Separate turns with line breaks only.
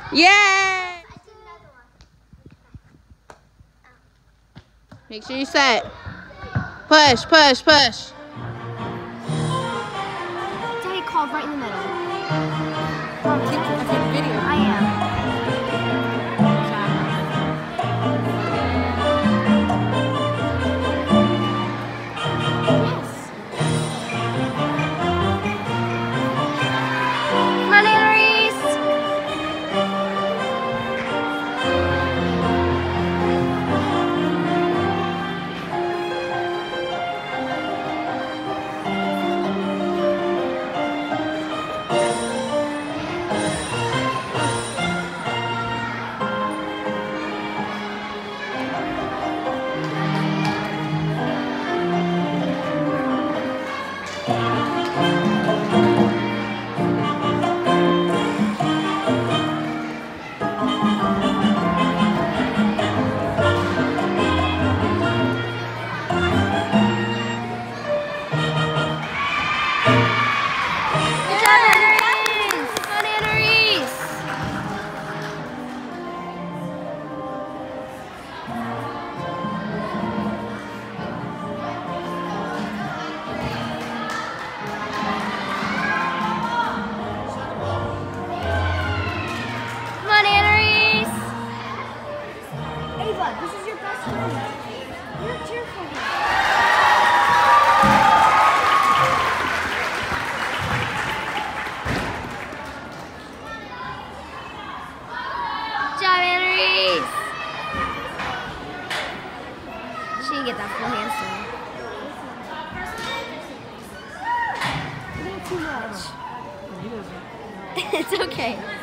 Yay! Make sure you set. Push, push, push.
Daddy called right in the middle.
I'm taking video.
I am. This is your best friend. You're cheerful. Good job, Annalise. She didn't get that full handstand. Too much. It's okay.